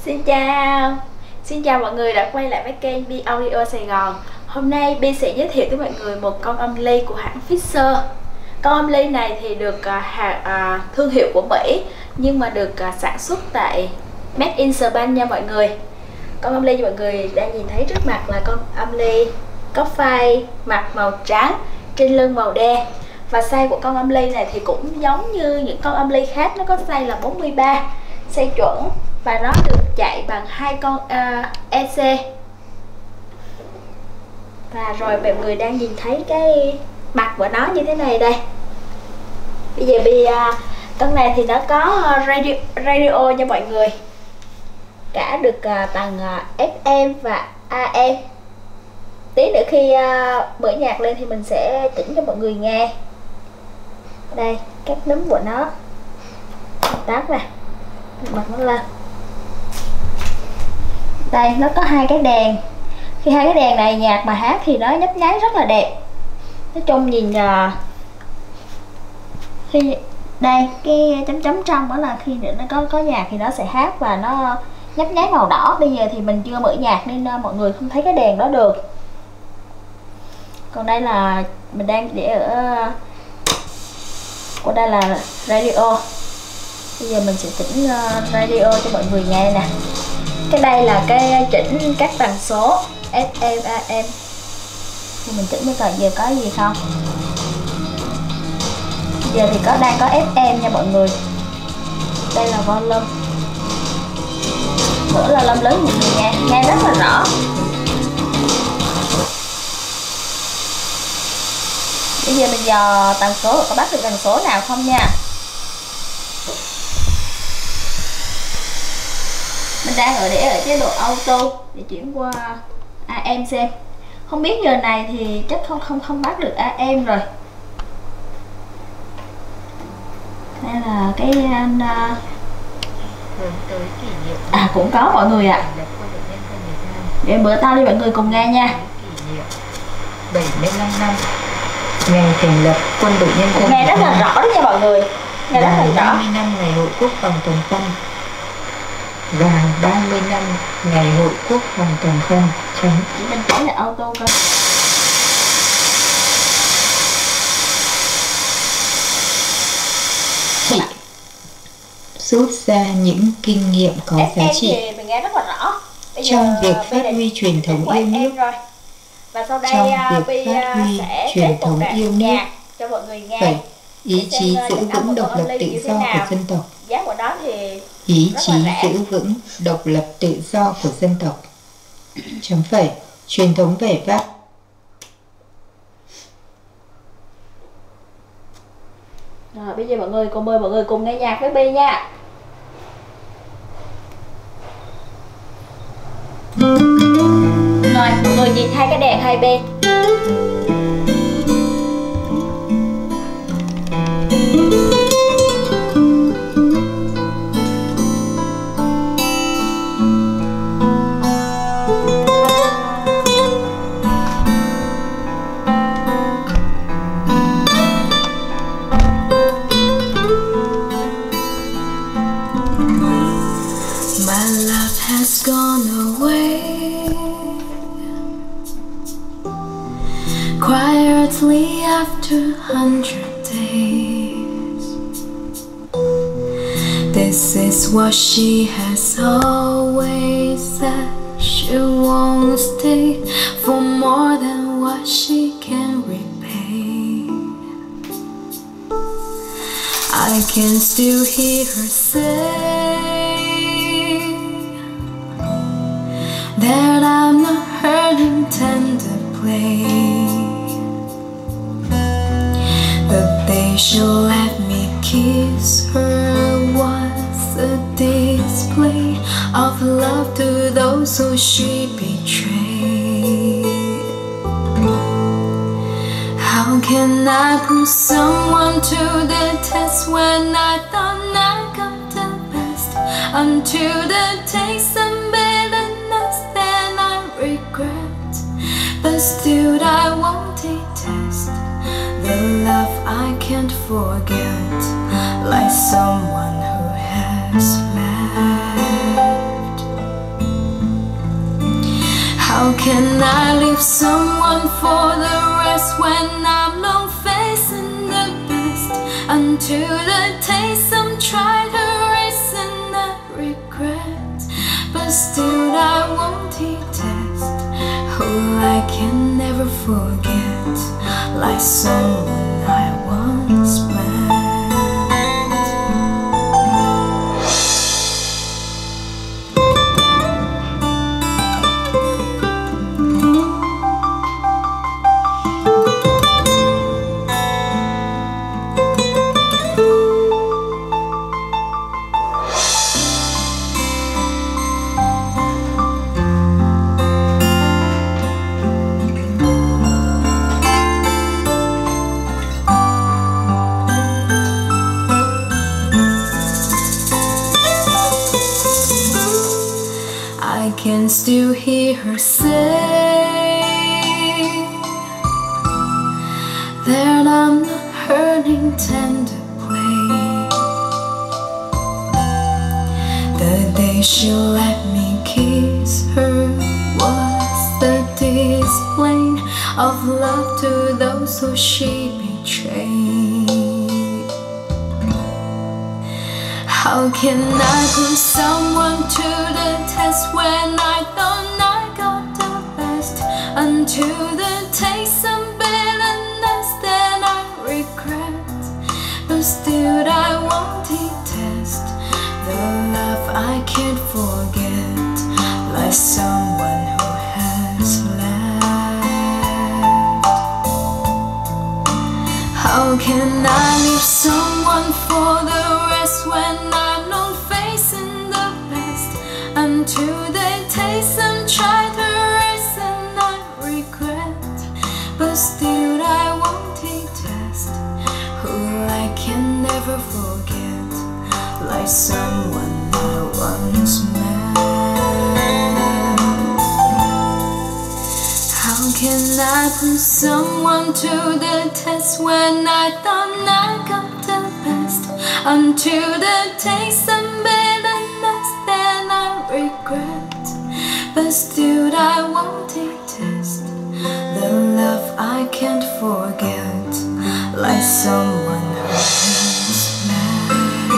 Xin chào mọi người đã quay lại với kênh Bi Audio Sài Gòn. Hôm nay Bi sẽ giới thiệu với mọi người một con âm ly của hãng Fisher. Con âm ly này thì được thương hiệu của Mỹ nhưng mà được sản xuất tại Made in Japan nha mọi người. Con âm ly như mọi người đang nhìn thấy trước mặt là con âm ly có phai mặt màu trắng, trên lưng màu đen. Và size của con âm ly này thì cũng giống như những con âm ly khác, nó có size là 43, size chuẩn. Và nó được chạy bằng 2 con EC. Và rồi mọi người đang nhìn thấy cái mặt của nó như thế này đây. Bây giờ con này thì nó có radio nha mọi người, cả được bằng FM và AM. Tí nữa khi mở nhạc lên thì mình sẽ chỉnh cho mọi người nghe. Đây các núm của nó, tắt nè, bật nó lên. Đây nó có 2 cái đèn. Khi 2 cái đèn này nhạc mà hát thì nó nhấp nháy rất là đẹp. Nói chung nhìn khi đây cái chấm chấm trong đó là khi nó có nhạc thì nó sẽ hát và nó nhấp nháy màu đỏ. Bây giờ thì mình chưa mở nhạc nên mọi người không thấy cái đèn đó được. Còn đây là mình đang để ở, còn đây là radio. Bây giờ mình sẽ chỉnh radio cho mọi người nghe nè. Cái đây là cái chỉnh các tần số FM, AM. Thì mình chỉnh coi giờ có gì không. Giờ thì đang có FM nha mọi người. Đây là volume. Mở là volume lớn mọi người nghe rất là rõ. Bây giờ mình dò tần số, có bắt được tần số nào không nha. Mình đang để ở chế độ auto để chuyển qua AM xem. Không biết giờ này thì chắc không bắt được AM rồi. Đây là cái cũng có mọi người ạ. Để bữa tao đi mọi người cùng nghe nha. 75 năm ngày thành lập Quân đội Nhân dân. Nghe rất là rõ đó nha mọi người. Nghe rất là rõ. 30 năm ngày Hội Quốc phòng toàn dân và 30 năm ngày Hội Quốc phòng toàn dân. Chỉ mình chỉnh là auto coi. Chị rút ra những kinh nghiệm có giá trị thì mình nghe rất là rõ. trong việc phát huy truyền thống yêu nước. Và sau đây Trong việc phát huy truyền thống yêu nước. cho mọi người nghe. Vậy, ý chí giữ vững độc lập tự do của dân tộc. Giá của nó thì Ý chí giữ vững độc lập tự do của dân tộc. Chấm phẩy, truyền thống vẻ vang. Rồi bây giờ mời mọi người cùng nghe nhạc với Bi nha. Rồi mọi người nhìn 2 cái đèn hai bên. Quietly after 100 days, this is what she has always said. She won't stay for more than what she can repay. I can still hear her say that I'm not her intended play. The day she'll let me kiss her was a display of love to those who she betrayed. How can I put someone to the test when I thought I got the best? Until the taste of bitterness that I regret, but still I won't detest the love I can't forget, like someone who has left. can I leave someone for the rest when I'm long facing the best? Until the taste I'm trying to erase and I regret, but still I won't detest who I can never forget, like someone I once met. I can still hear her say that I'm not her intended way. The day she let me kiss her was the display of love to those who she betrayed. How can I put someone to the test when I thought I got the best? Until the taste of bitterness that I regret, but still I won't detest the love I can't forget, like someone who has left. How can I leave someone for the rest when I'm not facing the best? Until the taste I'm trying to erase and I regret, but still I won't detest who I can never forget, like someone I once met. How can I put someone to the test when I thought I got the best? Until the taste of bitterness that I regret, but still I won't detest the love I can't forget, like someone who has left.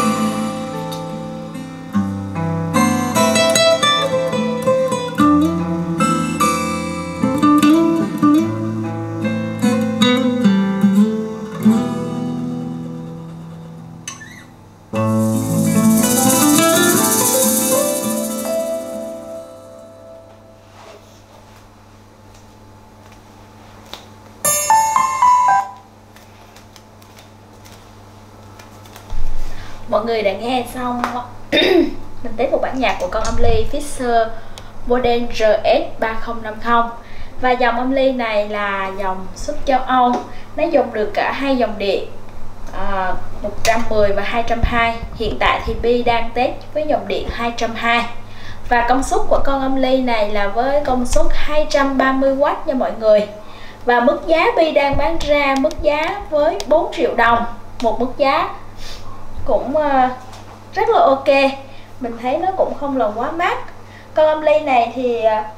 Mọi người đã nghe xong mình test một bản nhạc của con âm ly Fisher Model RS3050. Và dòng âm ly này là dòng xuất châu Âu. Nó dùng được cả hai dòng điện 110 và 220. Hiện tại thì Bi đang test với dòng điện 220. Và công suất của con âm ly này là với công suất 230W nha mọi người. Và mức giá Bi đang bán ra mức giá với 4 triệu đồng. Một mức giá cũng rất là ok. Mình thấy nó cũng không là quá mắc. Con âm ly này thì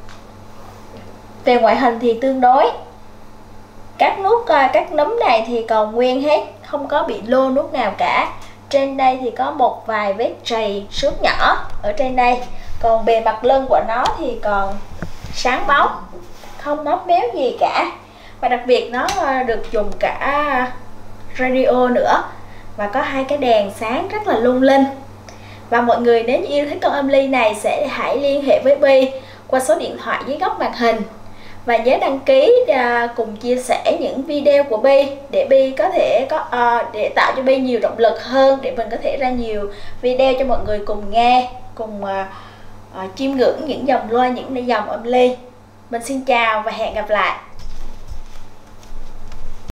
về ngoại hình thì tương đối. Các nút các núm này thì còn nguyên hết, không có bị lô nút nào cả. Trên đây thì có một vài vết trầy xước nhỏ ở trên đây. Còn bề mặt lưng của nó thì còn sáng bóng, không móc méo gì cả. Và đặc biệt nó được dùng cả radio nữa. Và có hai cái đèn sáng rất là lung linh. Và mọi người nếu như yêu thích con âm ly này sẽ hãy liên hệ với Bi qua số điện thoại dưới góc màn hình. Và nhớ đăng ký cùng chia sẻ những video của Bi để Bi có thể để tạo cho Bi nhiều động lực hơn, để mình có thể ra nhiều video cho mọi người cùng nghe, cùng chiêm ngưỡng những dòng loa, những dòng âm ly. Mình xin chào và hẹn gặp lại.